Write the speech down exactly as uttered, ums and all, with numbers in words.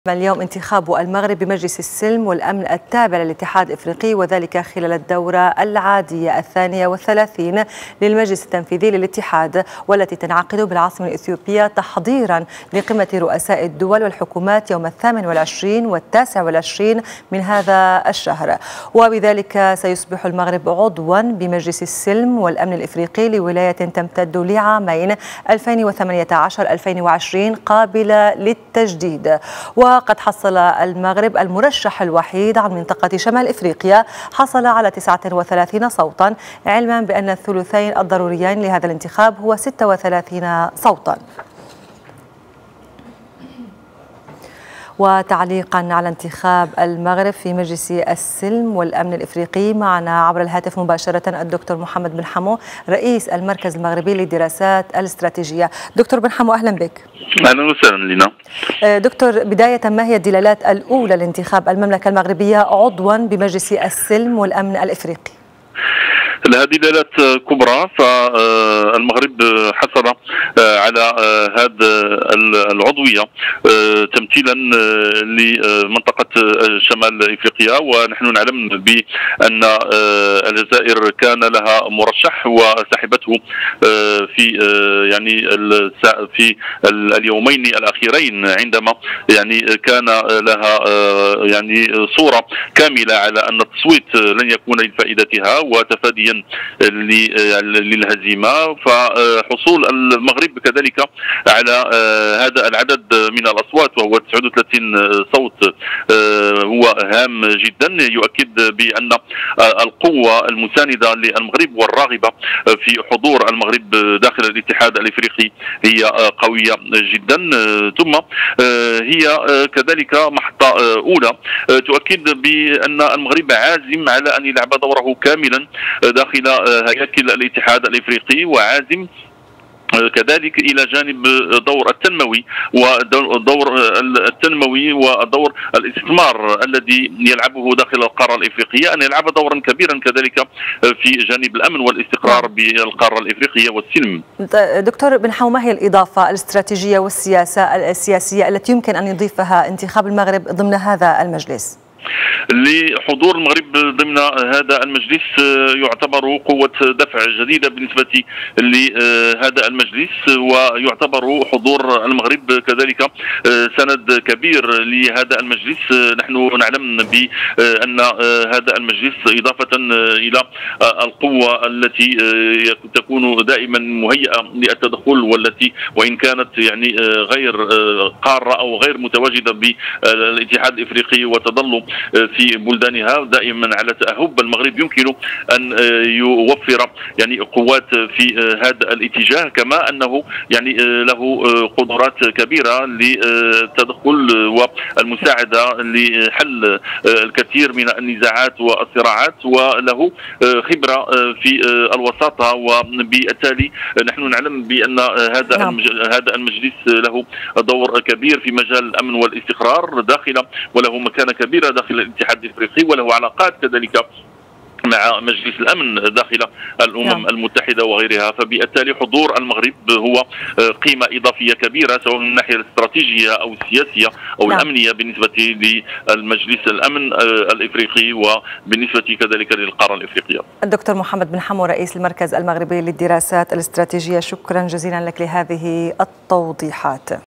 اليوم انتخاب المغرب بمجلس السلم والأمن التابع للاتحاد الإفريقي، وذلك خلال الدورة العادية الثانية والثلاثين للمجلس التنفيذي للاتحاد، والتي تنعقد بالعاصمة الإثيوبية تحضيرا لقمة رؤساء الدول والحكومات يوم الثامن والعشرين والتاسع والعشرين من هذا الشهر. وبذلك سيصبح المغرب عضوا بمجلس السلم والأمن الإفريقي لولاية تمتد لعامين ألفين وثمانية عشر ألفين وعشرين قابلة للتجديد. وقد حصل المغرب المرشح الوحيد عن منطقة شمال إفريقيا، حصل على تسعة وثلاثين صوتا، علما بأن الثلثين الضروريين لهذا الانتخاب هو ستة وثلاثين صوتا. وتعليقا على انتخاب المغرب في مجلس السلم والأمن الإفريقي، معنا عبر الهاتف مباشرة الدكتور محمد بن حمو، رئيس المركز المغربي للدراسات الاستراتيجية. دكتور بن حمو، أهلا بك. أهلا وسهلا لنا. دكتور، بداية ما هي الدلالات الأولى لانتخاب المملكة المغربية عضوا بمجلس السلم والأمن الإفريقي؟ لها دلالات كبرى، فالمغرب حصل على هذه العضوية تمثيلا لمنطقة شمال افريقيا، ونحن نعلم بأن الجزائر كان لها مرشح وسحبته في يعني في اليومين الأخيرين، عندما يعني كان لها يعني صورة كاملة على أن التصويت لن يكون لفائدتها وتفاديا للهزيمة. فحصول المغرب كذلك على هذا العدد من الأصوات وهو تسعة وثلاثين صوت هو هام جدا، يؤكد بأن القوة المساندة للمغرب والراغبة في حضور المغرب داخل الاتحاد الإفريقي هي قوية جدا. ثم هي كذلك محطة أولى تؤكد بأن المغرب عازم على أن يلعب دوره كاملا داخل هياكل الاتحاد الافريقي، وعازم كذلك الى جانب دور التنموي ودور التنموي ودور الاستثمار الذي يلعبه داخل القاره الافريقيه، ان يلعب دورا كبيرا كذلك في جانب الامن والاستقرار بالقاره الافريقيه والسلم. دكتور بن حمو، ما هي الاضافه الاستراتيجيه والسياسه السياسيه التي يمكن ان يضيفها انتخاب المغرب ضمن هذا المجلس؟ لحضور المغرب ضمن هذا المجلس يعتبر قوة دفع جديدة بالنسبة لهذا المجلس، ويعتبر حضور المغرب كذلك سند كبير لهذا المجلس. نحن نعلم بأن هذا المجلس إضافة إلى القوة التي تكون دائما مهيئة للتدخل، والتي وإن كانت يعني غير قارة أو غير متواجدة بالاتحاد الإفريقي وتظل في بلدانها دائما على تأهب، المغرب يمكن أن يوفر يعني قوات في هذا الاتجاه، كما أنه يعني له قدرات كبيرة للتدخل والمساعدة لحل الكثير من النزاعات والصراعات، وله خبرة في الوساطة، وبالتالي نحن نعلم بأن هذا هذا المجلس له دور كبير في مجال الأمن والاستقرار داخل، وله مكانة كبيرة داخل الاتحاد الافريقي، وله علاقات كذلك مع مجلس الامن داخل الامم نعم. المتحده وغيرها. فبالتالي حضور المغرب هو قيمه اضافيه كبيره، سواء من الناحيه الاستراتيجيه او السياسيه او نعم. الامنيه بالنسبه للمجلس الامن الافريقي، وبالنسبه كذلك للقاره الافريقيه. الدكتور محمد بن حمو، رئيس المركز المغربي للدراسات الاستراتيجيه، شكرا جزيلا لك لهذه التوضيحات.